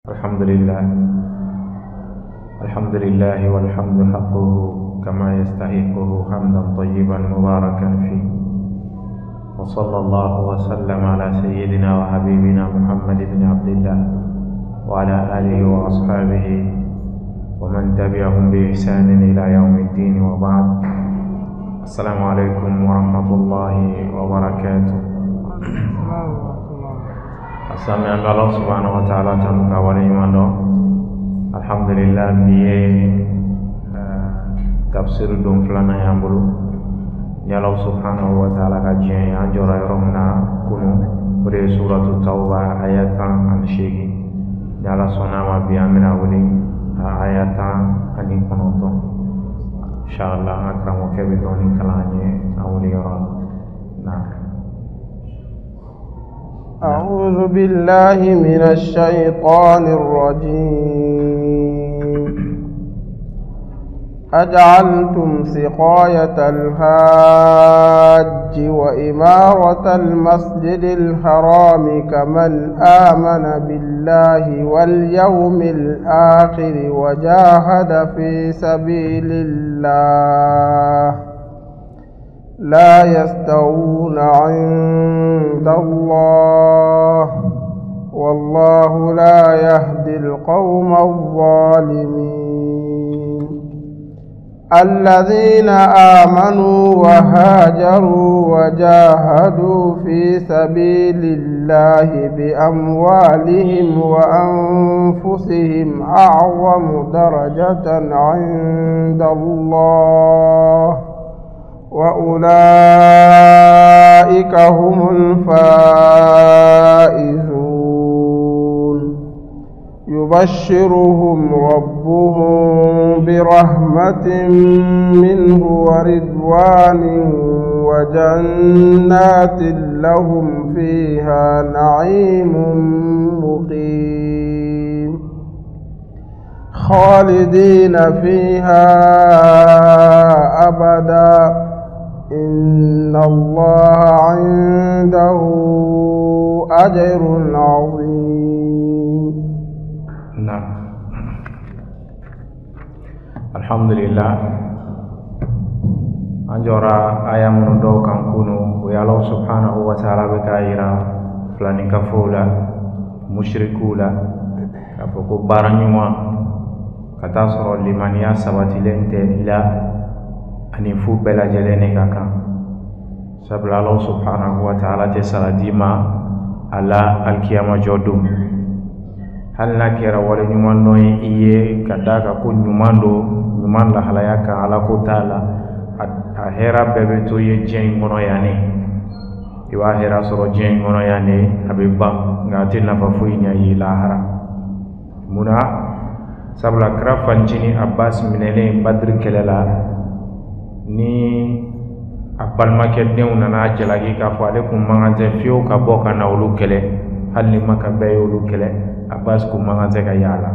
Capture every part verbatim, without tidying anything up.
الحمد لله الحمد لله والحمد حقه كما يستحقه حمدا طيبا مباركا فيه، وصلى الله وسلم على سيدنا وحبيبنا محمد بن عبد الله وعلى آله وأصحابه ومن تبعهم بإحسان إلى يوم الدين، وبعد. السلام عليكم ورحمة الله وبركاته. Asami Allah subhanahu wa ta'ala tamu kawali mando. Alhamdulillah biye tafsir dum flana yambulu. Ya Allah subhanahu wa ta'ala kajian yang jora romna kunu pada suratul Taubah ayatan an-syegi. Ya Allah sonama biamina wali ayatan ani konoton. Insyaallah akramu kebidoni kalanye awli orang. Nah. أعوذ بالله من الشيطان الرجيم. أجعلتم سقاية الحاج وإمارة المسجد الحرام كمن آمن بالله واليوم الآخر وجاهد في سبيل الله لا يستوون عند الله والله لا يهدي القوم الظالمين. الذين آمنوا وهاجروا وجاهدوا في سبيل الله بأموالهم وأنفسهم أعظم درجة عند الله وأولئك هم الفائزون. يبشرهم ربهم برحمة منه ورضوان وجنات لهم فيها نعيم مقيم خالدين فيها أبدا إن الله عنده أجر عظيم. نعم. الحمد لله. أنجورا آية منودو كنكونو ويا الله سبحانه وتعالى بكايرا فلان كفولا مشركولا كفوكو بارانيوا كتاسر لمانيا سباتيلنت إلى ani fu bela jelene kaka sabla Allah subhanahu wa ta'ala te saladima ala alkiyama jodum halna kera wala nyuman no iye kadaka ko nyumando nyuman la halaya ka ala ko taala ahera bebe to ye jen ngono yane iwa hera soro jen ngono yane habibba ngati na fa fu nya yi lahara muna sabla krafanjini abbas minele badr kelela ni abal maket ne unana jalagi ka fo ale kum mangante fio ka boka na ulu kele halli maka be ulu kele abbas kum mangante ka yala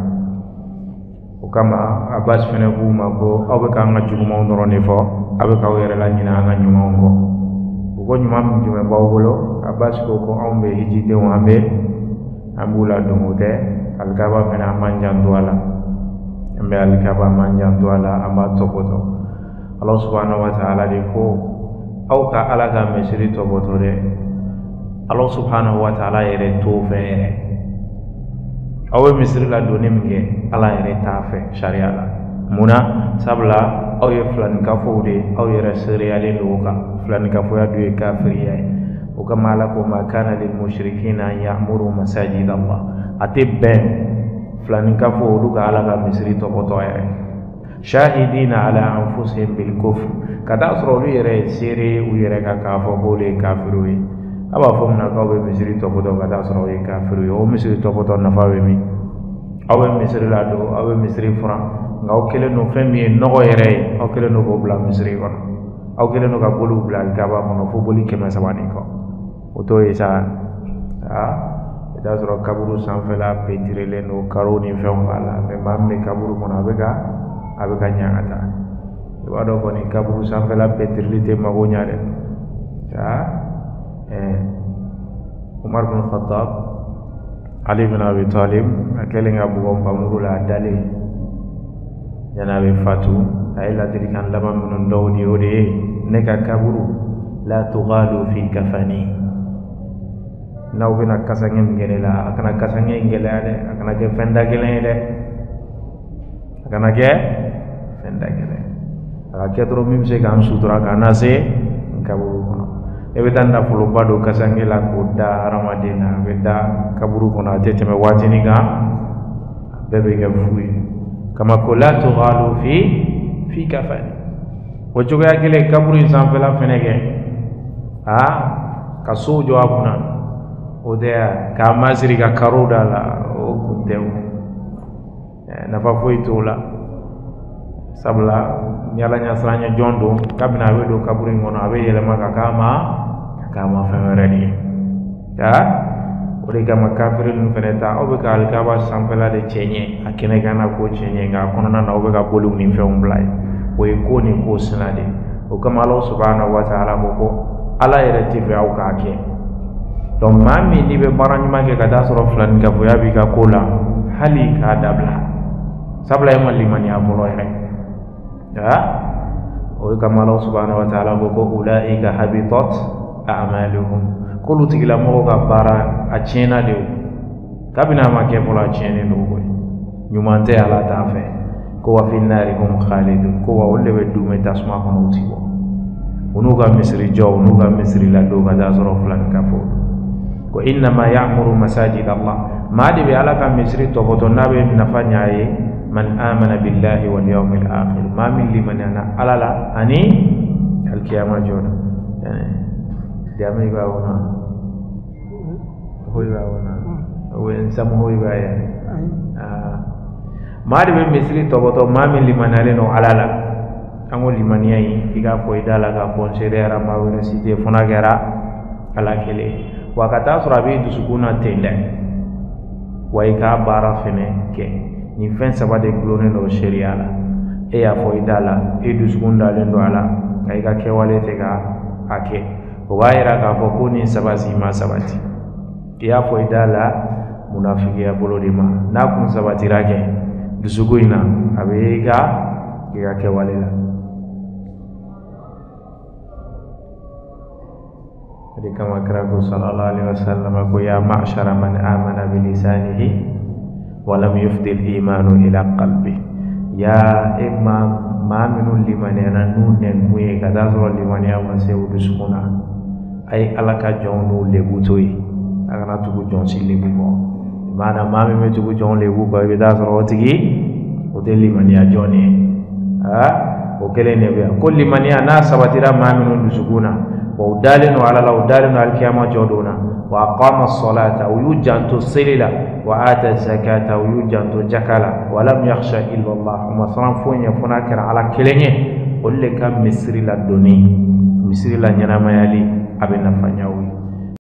o kama abbas fene bu mago abe ka nga juguma ndoro ni fo abe ka were la nyina nga nyuma ngo ko nyuma mjume bawolo abbas ko ko ambe hiji de wambe ambula dungude algaba fene amanja ndwala ambe algaba manja ndwala amba topoto. Allah subhanahu wa ta'ala di ko au ka ala ga mesiri to botore Allah subhanahu wa ta'ala yere to fere awe misiri la doni mge ala yere ta fe sharia la muna sabla au ye flan ka fode au yere seriale loka flan ka fo ya duwe kafiriya o kama la ko ma kana lil mushrikina ya'muru masajid Allah atibben flan ka fo duga ala ga misiri to botore shahidina ala anfusihim bil kufr kada asro yere sere uyere ka kafo bole kafiru aba fomna ka be misiri to bodo kada asro ye kafiru o misiri to bodo na fawe mi awe misiri la do awe misiri fran ngaw kele no femi no yere o kele no go bla misiri ko o kele no ka bolu bla ka ba ko fo boli kema sabani ko o to isa ha da asro kaburu sanfela petirele no karoni fembala me mamme kaburu mona bega abe kanya ata iwado ko ni kaburu sanfela petrilite mago nyaade ya eh Umar bin Khattab Ali bin Abi Talib akelen ga bugon pamuru la dale yana be fatu ay la dirikan lama mun dawdi ode ne ka kaburu la tughalu fi kafani naw bina kasange ngene la akana kasange ngele ade akana ke fenda gele de akana ke fenda gele aka ketro mimse gam sutura kana se kaburu kono ebe tanda fulo bado kasange la ko da ramadina be da kaburu kono atete me watini ga bebe ga fuyi kama ko la tughalu fi fi kafani wajoga gele kaburu insan fela fenege ha kaso jo abuna odea ka maziri ka karoda la o kuntew na fa foi tola sabla nyala nya sanya jondo kabina we do kaburi ngono abe yele maka kama kama famerani ya ore kama kafirin feneta obe ka alkaba sampela de chenye akene gana ko chenye nga kono na obe ka bolu ni fe umblai we ko ni ko sinade o kama Allah subhanahu wa ta'ala ko ala yere tife au ka ke donc mami ni be barani make ka da soro flan ka foya bi ka kola hali ka dabla sabla e malli mani afolo rek ya o kama Allah subhanahu wa ta'ala ko ulaika habitat a'maluhum kulu tigila mo ga bara a chena de kabina ma ke fola chene no ko nyumante ala ta fe ko wa fi narikum khalidun ko wa wolle be dume tasma kono utiwo unuga misri jo unuga misri la do ga da soro flan ka fo ko innama ya'muru masajid Allah ma de be ala ka misri to boto nabe nafanya ye man amana billahi wal yawmil akhir ma min liman ana alala ani al qiyamah jona yani diame ba wona hoy ba wona wen sam hoy ba ya ah ma de be misri to boto ma min liman ale no alala ango limaniya yi iga fo idala ga fon serera ma wona site fona gara ala kele wakata surabi dusukuna tende waika bara fene ke ni fen saba de glone no sharia la e ya fo idala e dusukunda le ndo ala kai ka ke wale te ga ake o waira ka fo kuni saba sima sabati ya fo idala munafiki ya bolodima na kun sabati rage dusukuina abe ga ga ke wale la kama keraku sallallahu alaihi wasallam ko ya ma'syara man amana bilisanihi wa lam yufdil imanu ila qalbi ya imma ma minul liman yanun nen muye kada so liman ya wasu dusuna ay alaka jonu lebutoi agana tugu jonsi lebu ko mana ma me tugu jon lebu ko be da so tigi o de liman ya joni ha o kele ne be ko liman ya na sabatira ma minun dusuna وودالن على لودالن على الكيامة جودونا وأقام الصلاة ويوجن تصللا وآتى الزكاة ويوجن تجكلا ولم يخشى إلا الله وما صنفون يفناكر على كلنه قل لك مصر لدني مصر لنينا ما يلي أبنا فنياوي